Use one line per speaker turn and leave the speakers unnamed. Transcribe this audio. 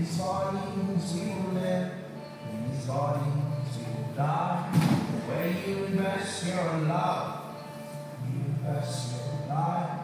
these bodies we will live, in these bodies we will die. Where you invest your love, you invest your life.